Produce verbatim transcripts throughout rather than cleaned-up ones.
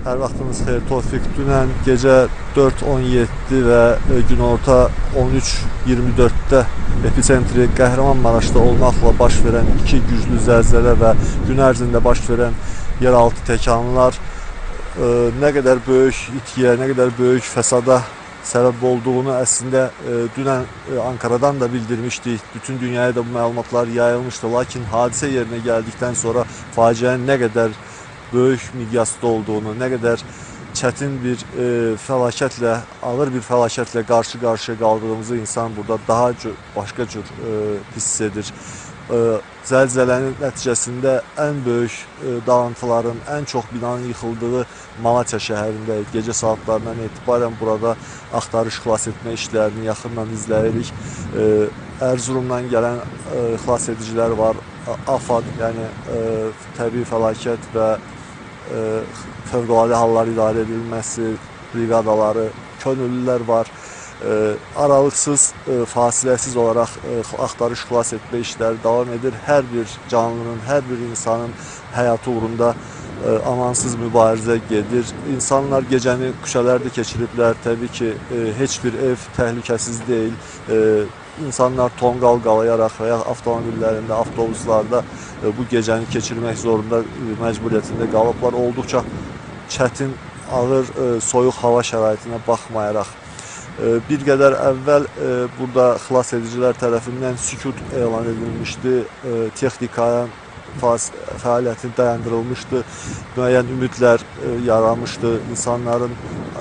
Hər vaxtınız xeyir, Tofiq. Dünən gecə dörd on yeddi və günorta on üç iyirmi dörddə epicentri Qəhrəmanmaraşda olmaqla baş verən iki güclü zəlzələ və gün ərzində baş verən yeraltı təkanlar e, nə qədər böyük itkiyə, nə qədər böyük fəsada səbəb olduğunu əslində e, dünən e, Ankaradan da bildirmişdik. Bütün dünyaya da bu məlumatlar yayılmışdı. Lakin hadisə yerinə gəldikdən sonra faciənin nə qədər böyük miqyasda olduğunu, nə qədər çətin bir e, fəlakətlə, ağır bir fəlakətlə qarşı-qarşıya qaldığımızı insan burada daha cür, başqa cür e, hiss edir. E, zəlzələnin nəticəsində ən böyük e, dağıntıların, ən çox binanın yıxıldığı Malatya şəhərindəyik. Gecə saatlarından etibarən burada axtarış xilas etmə işlərini yaxından izləyirik. E, Ərzurumdan gələn e, xilas edicilər var. AFAD, yəni e, təbii fəlakət və e, fövqəladə hallar idarə edilməsi briqadaları, könüllülər var. E, aralıqsız, e, fasiləsiz olaraq e, axtarış xilas etmə işləri davam edir. Hər bir canlının, hər bir insanın həyatı uğrunda e, amansız mübarizə gedir. İnsanlar gecəni küçələrdə keçiriblər. Təbii ki, e, heç bir ev təhlükəsiz deyil. E, İnsanlar tonqal qalayaraq və ya avtomobillərində, avtobuslarda bu gecəni keçirmək zorunda məcburiyyətində qalıblar. Olduqca çətin, ağır, soyuq hava şəraitinə baxmayaraq. Bir qədər əvvəl burada xilas edicilər tərəfindən sükut elan edilmişdi, texnikaya fəaliyyətin dayandırılmışdı, müəyyən ümidlər yaranmışdı, insanların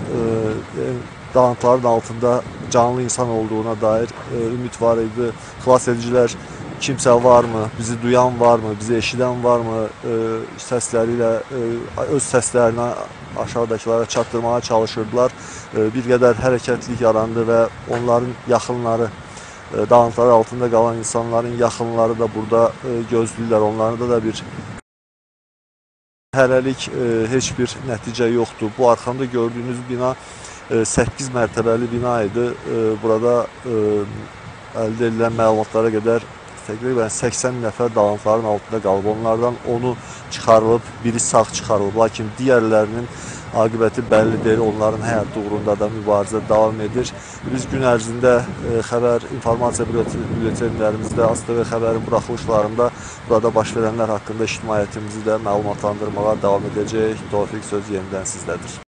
dağıntıların altında canlı insan olduğuna dair e, ümid var idi. Xilas edicilər kimsə varmı, bizi duyan varmı, bizi eşidən varmı e, səsləri ilə e, öz səslərini aşağıdakılara çatdırmağa çalışırdılar. E, bir qədər hərəkətlik yarandı və onların yaxınları, e, dağıntılar altında qalan insanların yaxınları da burada e, gözləyirlər. Onlarda da bir hələlik e, heç bir nəticə yoxdur. Bu arxamda gördüyünüz bina səkkiz mərtəbəli bina idi. Burada əldə edilən məlumatlara qədər təqribən səksən nəfər dağıntıların altında qalıb. Onlardan onu çıxarılıb, biri sağ çıxarılıb. Lakin digərlərinin aqibəti bəlli deyil. Onların həyatı uğrunda da mübarizə davam edir. Biz gün ərzində xəbər, informasiya bültenlərimizdə, A S T V xəbərin buraxılışlarında burada baş verənlər haqqında ictimaiyyətimizi də məlumatlandırmağa davam edəcək. Tofiq, söz yenidən sizdədir.